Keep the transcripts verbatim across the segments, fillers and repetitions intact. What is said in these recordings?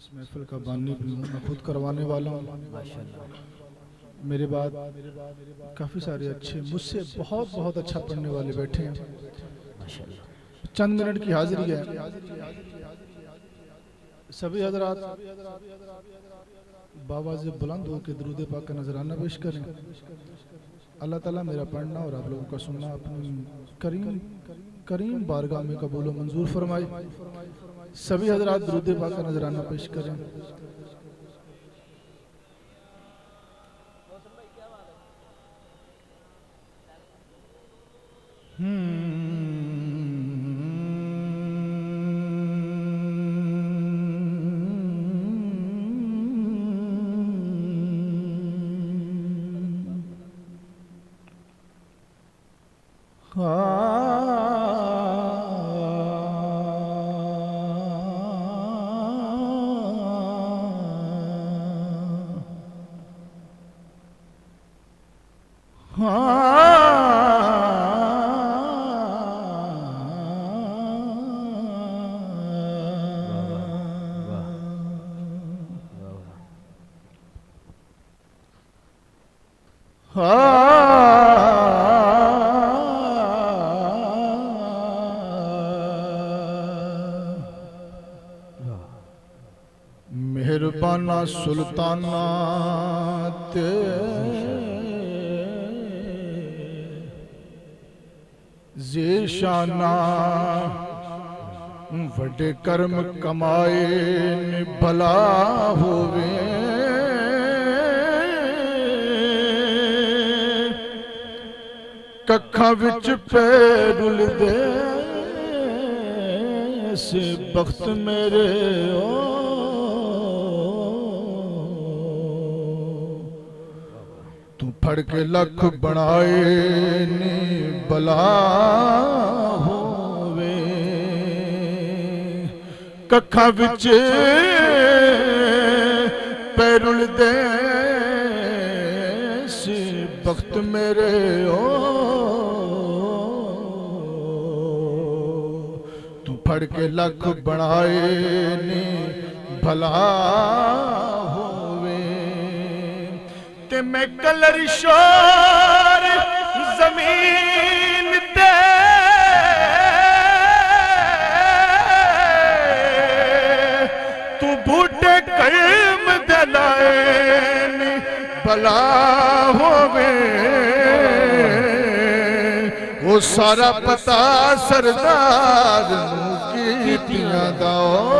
इस महफिल का बानी भी हूँ, मैं खुद करवाने वाला हूँ। मेरे बाद काफ़ी सारे अच्छे मुझसे बहुत बहुत अच्छा पढ़ने वाले बैठे हैं। चंद मिनट की हाजिरी है। सभी हजरात बाबा से बुलंद होकर दरूद पाक का नजराना पेश करें। अल्लाह ताला मेरा पढ़ना और आप लोगों का सुनना अपनी करीम करीम बारगाह में कबूल और मंजूर फरमाए। सभी हजरात दरूद पाक का नजराना पेश करें। मेहरबाना सुल्ताना ते ज़ेशाना वड्डे कर्म कमाए ने भला होवे। कखा विच पैर उलदे से बख्त मेरे ओ तू फड़ के लख बनाए नी भला होवे। कखा विच पैर उलदे से बख्त मेरे ओ तू फड़ के लख बनाए नी भला होवे। ते मैं कलर शोर जमीन ते तू बूटे कलम दलाए नी भला होवे। वो सारा पता सरदार कीतियां दा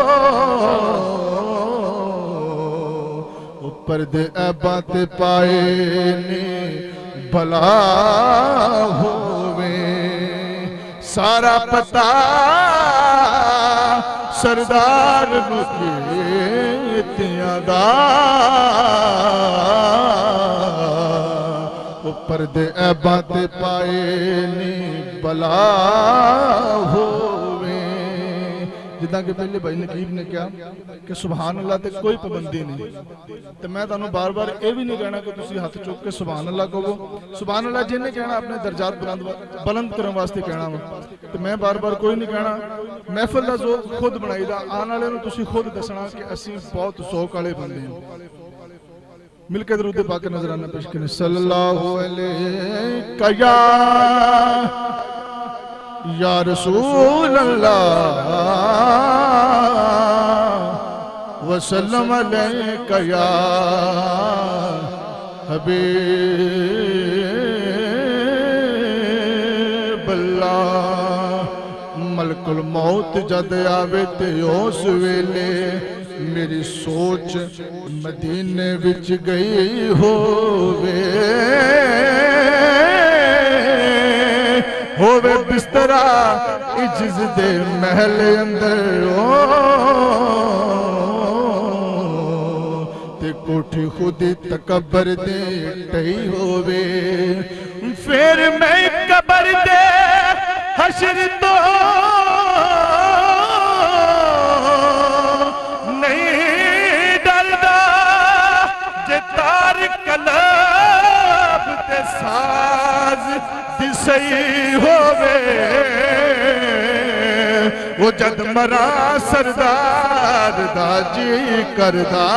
ऊपर दे ऐबां ते पाए नी भला होवे। सारा पता सरदार कीतियां दा ऊपर दे ऐबां ते पाए नी भला होवे। जिदा कि पहले भाई नकीब ने कहा कि सुभान अल्लाह ते कोई पाबंदी नहीं, तो मैं तुहानू बार बार ये भी नहीं कहना कि तुसी हाथ चुक के सुभान अल्लाह कहो। सुभान अल्लाह जिन्हें कहना अपने दर्जात बुलंद बुलंद करने वास्ते कहना वा, तो मैं बार बार कोई नहीं कहना। महफिल दा ज़ोक खुद बनाई दा, आने वाले नू तुसी खुद दसना कि असी बहुत शौक वाले बंदे हैं। मिलकर दरूद पाक के नजराना पेश करें। सल्लल्लाहु अलैहि या रसूल अल्लाह वसल्लम अलैका या हबीब अल्लाह। मलकुल मौत जद आवे ते उस वेले मेरी सोच मदीने विच गई होवे। होवे बिस्तरा इज्ज दे महल अंदर ओ ते कोठी खुदी तकबर दे टई होवे। फिर मैं कबर दे हशर तो नहीं डरदा जे तार कलब ते साज सही होवे। वो जद मरा सरदार दा जी करदा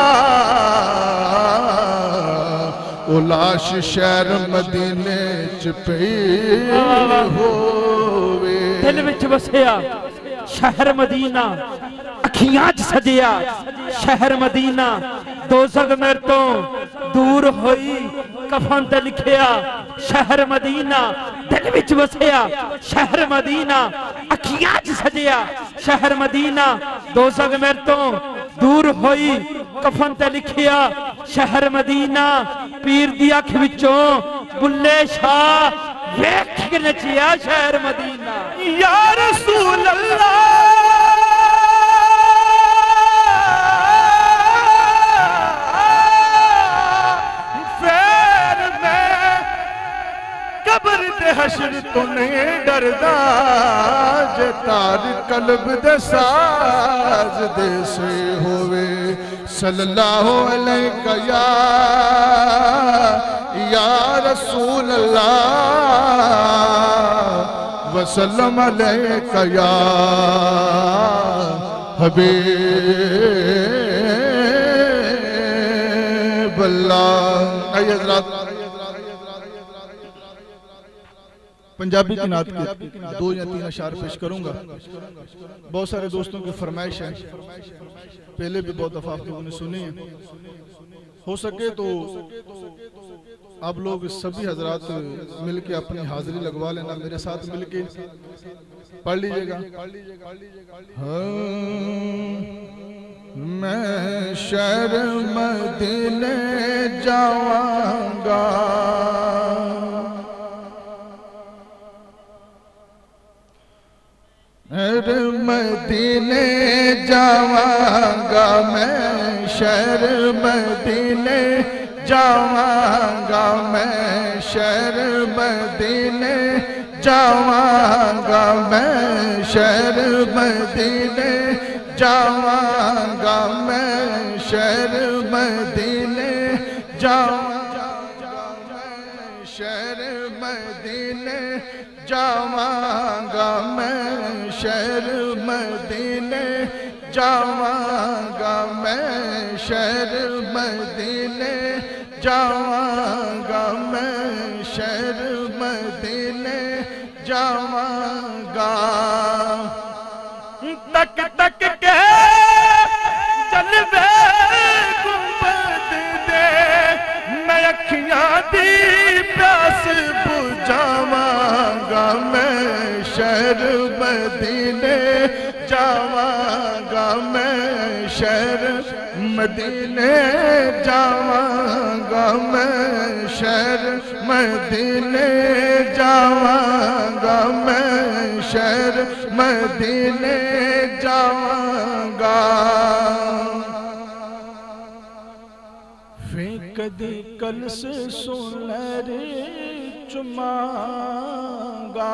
ओ लाश शहर मदीने च पई होवे। दिल विच वसिया शहर मदीना, अखियां च सजिया शहर मदीना, दोज़ख मेरे तो दूर होई कफन ते लिखिया शहर मदीना। दिल विच वसिया शहर मदीना, अखियां च सजिया शहर मदीना, दोज़ख मेरे तो दूर होई कफन ते लिखिया शहर मदीना। पीर दी अख विचों बुल्ले शाह वेख के नचिया शहर मदीना। या रसूल अल्लाह फिर मैं कब्र दे हश्र तो नहीं डरदा, जे तार कल्ब दे साज दे से होवे। सल्लल्लाहु अलैहि या या रसूल अल्लाह वसल्लम अलैका या हबीब अल्लाह। आइए हज़रात, पंजाबी की नात के दो या तीन अशार पेश करूंगा। बहुत सारे दोस्तों की फरमाइश है, पहले भी बहुत दफा आप लोगों ने सुनी है। हो सके तो आप लोग सभी हजरात मिलके अपनी हाजिरी लगवा लेना, मेरे साथ मिलके पढ़ लीजिएगा। मैं शहर मदीने जावांगा, मदीने जावांगा, मैं शहर मदीने जावांगा, मैं शहर मदीने जावांगा, मैं शहर मदीने जावांगा, मैं शहर मदीने जावांगा, मैं शहर मदीने जावांगा, मैं शहर मदीने जावांगा, मैं शहर मदीने जावांगा, मैं शहर मदीने जावांगा। तक तक के जलवे गुंबद दे मैं अखियां दी प्यास बुझावांगा, मैं शहर मदीने जावांगा, मैं शहर मदीने जावांगा, मैं शहर मदीने जावांगा, मैं शहर मदीने जावांगा। फेंक दी कलस सुनहरी चुमांगा,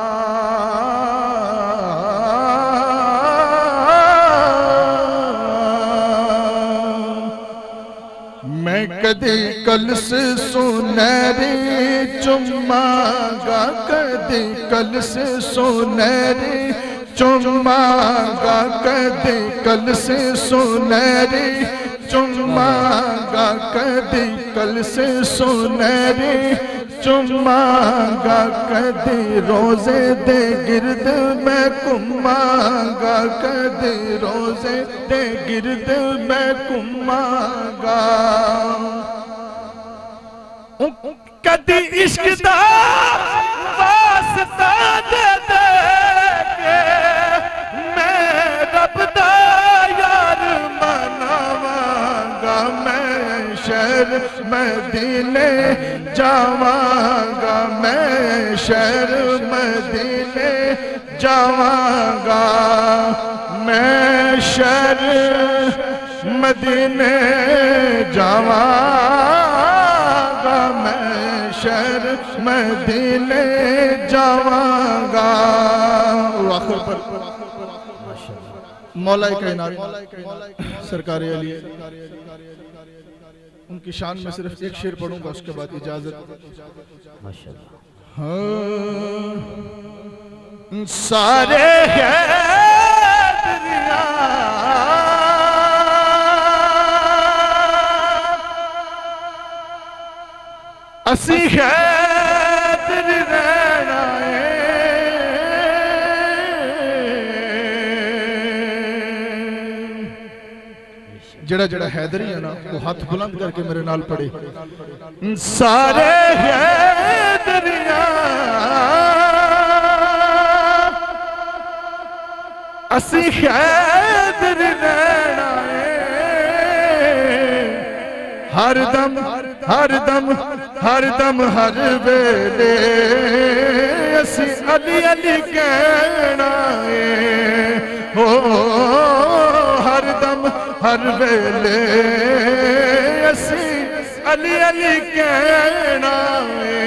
मैं कदी कलस सुनहरी चुमांगा, कदी कलस सुनहरी चुमांगा, कदी कलस सुनहरी चुमांगा, कदी कलस सुनहरी चुमांगा, कदी रोजे दे गिरद मैं घुमांगा, कदी रोजे दे गिरद मैं घुमांगा। कदी इश्क दा वास्ता दे दे के मैं रब दा यार मनावांगा, मैं शहर मदीने जावांगा, मैं शहर मदीने जावांगा, मैं शहर मदीने जावांगा, मैं शहर मदीने जावांगा। आखिर पर मौलाए कायनात सरकार अली उनकी शान में सिर्फ एक शेर पढ़ूंगा, उसके बाद इजाजत। हाँ सारे हैं असी खैर रहना है जड़ा जड़ा हैदरी है ना वो हाथ बुलंद करके मेरे नाल पढ़े सारे हैदरिया असी खैर रहना है हर दम हर दम हर दम हर वेले असी अली अली कहना है हो हर दम हर वेले असी अली अली कहना है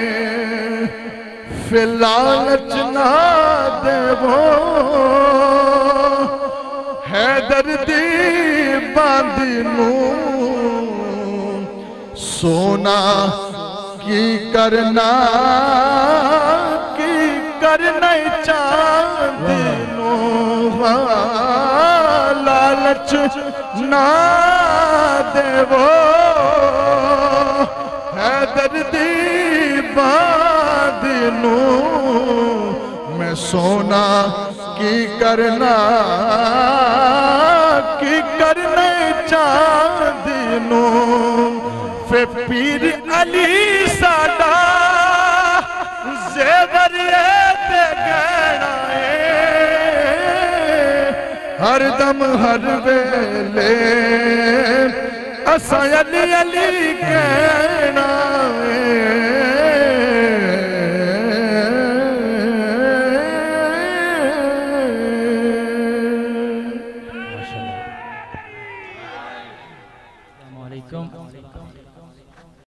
फिलालच ना देवो हैदर दी बांदी नू सोना की करना की करना चांदी नो लालच ना देवो हैदर दी बांदी नू मैं सोना की करना की करना चांदी नो फे पीर अली साडा ज़ेवर ते गहना है हर दम हर वेले असा अली अली कहना है